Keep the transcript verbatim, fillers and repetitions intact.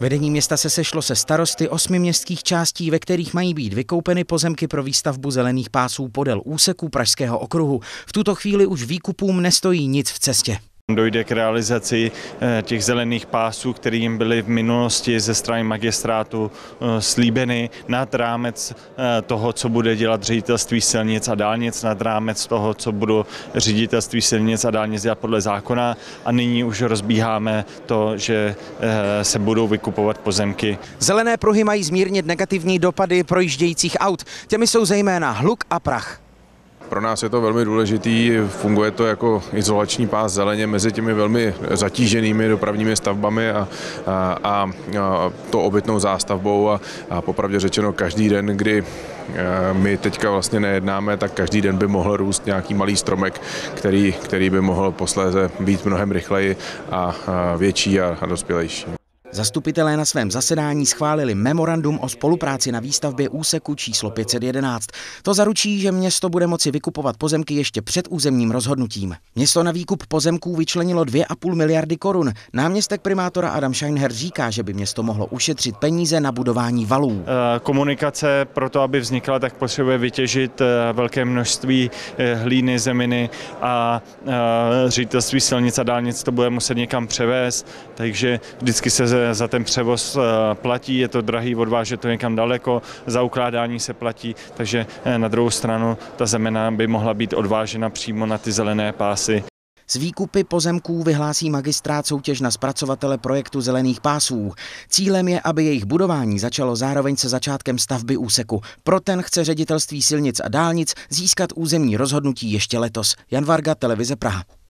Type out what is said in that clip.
Vedení města se sešlo se starosty osmi městských částí, ve kterých mají být vykoupeny pozemky pro výstavbu zelených pásů podél úseků Pražského okruhu. V tuto chvíli už výkupům nestojí nic v cestě. Dojde k realizaci těch zelených pásů, které jim byly v minulosti ze strany magistrátu slíbeny nad rámec toho, co bude dělat ředitelství silnic a dálnic, nad rámec toho, co budou ředitelství silnic a dálnic dělat podle zákona. A nyní už rozbíháme to, že se budou vykupovat pozemky. Zelené pruhy mají zmírnit negativní dopady projíždějících aut. Těmi jsou zejména hluk a prach. Pro nás je to velmi důležitý, funguje to jako izolační pás zeleně mezi těmi velmi zatíženými dopravními stavbami a, a, a to obytnou zástavbou a, a popravdě řečeno každý den, kdy my teďka vlastně nejednáme, tak každý den by mohl růst nějaký malý stromek, který, který by mohl posléze být mnohem rychleji a větší a, a dospělejší. Zastupitelé na svém zasedání schválili memorandum o spolupráci na výstavbě úseku číslo pět set jedenáct. To zaručí, že město bude moci vykupovat pozemky ještě před územním rozhodnutím. Město na výkup pozemků vyčlenilo dvě a půl miliardy korun. Náměstek primátora Adam Scheinherr říká, že by město mohlo ušetřit peníze na budování valů. Komunikace pro to, aby vznikla, tak potřebuje vytěžit velké množství hlíny, zeminy a ředitelství silnic a dálnic to bude muset někam převést, takže vždycky se za ten převoz platí, je to drahý, odvážet to někam daleko, za ukládání se platí, takže na druhou stranu ta zemina by mohla být odvážena přímo na ty zelené pásy. Z výkupy pozemků vyhlásí magistrát soutěž na zpracovatele projektu zelených pásů. Cílem je, aby jejich budování začalo zároveň se začátkem stavby úseku. Pro ten chce ředitelství silnic a dálnic získat územní rozhodnutí ještě letos. Jan Varga, Televize Praha.